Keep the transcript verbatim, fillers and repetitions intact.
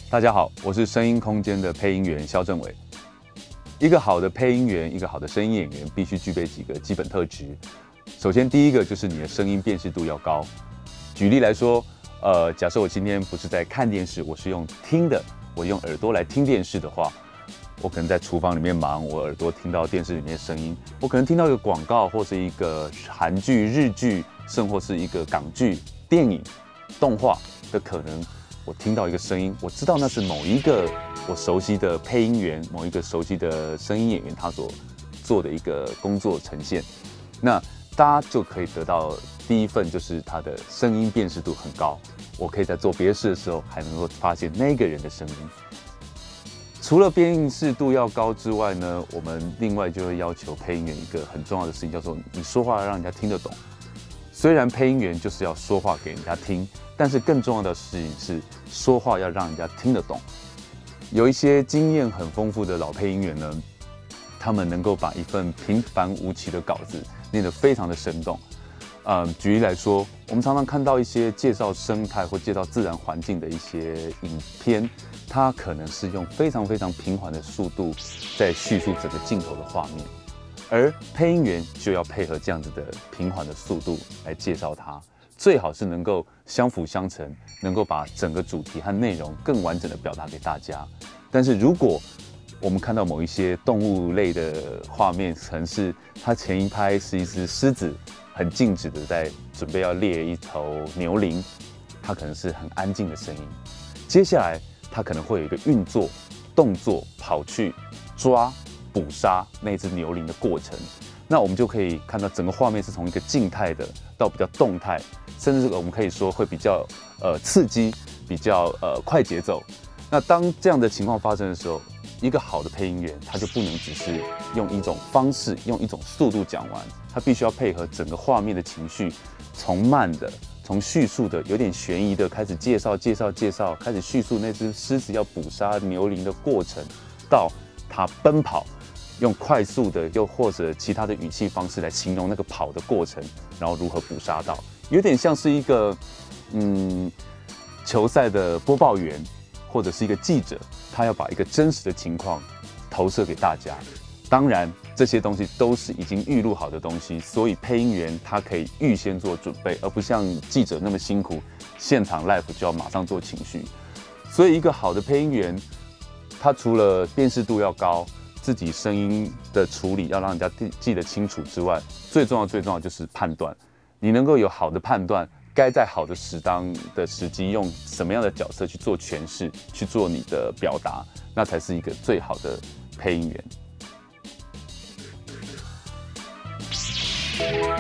大家好，我是声音空间的配音员肖正伟。一个好的配音员，一个好的声音演员，必须具备几个基本特质。首先，第一个就是你的声音辨识度要高。举例来说，呃，假设我今天不是在看电视，我是用听的，我用耳朵来听电视的话，我可能在厨房里面忙，我耳朵听到电视里面的声音，我可能听到一个广告，或是一个韩剧、日剧，甚或是一个港剧、电影、动画的可能。我听到一个声音，我知道那是某一个我熟悉的配音员，某一个熟悉的声音演员他所做的一个工作呈现，那大家就可以得到第一份，就是他的声音辨识度很高。我可以在做别的事的时候，还能够发现那个人的声音。除了辨识度要高之外呢，我们另外就会要求配音员一个很重要的事情，叫做你说话要让人家听得懂。虽然配音员就是要说话给人家听，但是更重要的事情是说话要让人家听得懂。有一些经验很丰富的老配音员呢，他们能够把一份平凡无奇的稿子念得非常的生动。呃，举例来说，我们常常看到一些介绍生态或介绍自然环境的一些影片，它可能是用非常非常平缓的速度在叙述整个镜头的画面。而配音员就要配合这样子的平缓的速度来介绍它，最好是能够相辅相成，能够把整个主题和内容更完整的表达给大家。但是如果我们看到某一些动物类的画面，可能是它前一拍是一只狮子，很静止的在准备要猎一头牛羚，它可能是很安静的声音。接下来它可能会有一个运作动作，跑去抓捕杀那只牛羚的过程，那我们就可以看到整个画面是从一个静态的到比较动态，甚至我们可以说会比较呃刺激，比较呃快节奏。那当这样的情况发生的时候，一个好的配音员他就不能只是用一种方式、用一种速度讲完，他必须要配合整个画面的情绪，从慢的、从叙述的、有点悬疑的开始介绍、介绍、介绍，开始叙述那只狮子要捕杀牛羚的过程，到他奔跑。用快速的，又或者其他的语气方式来形容那个跑的过程，然后如何捕杀到，有点像是一个嗯球赛的播报员，或者是一个记者，他要把一个真实的情况投射给大家。当然，这些东西都是已经预录好的东西，所以配音员他可以预先做准备，而不像记者那么辛苦，现场 live 就要马上做情绪。所以，一个好的配音员，他除了辨识度要高，自己声音的处理要让人家记得清楚之外，最重要最重要就是判断。你能够有好的判断，该在好的适当的时机用什么样的角色去做诠释，去做你的表达，那才是一个最好的配音员。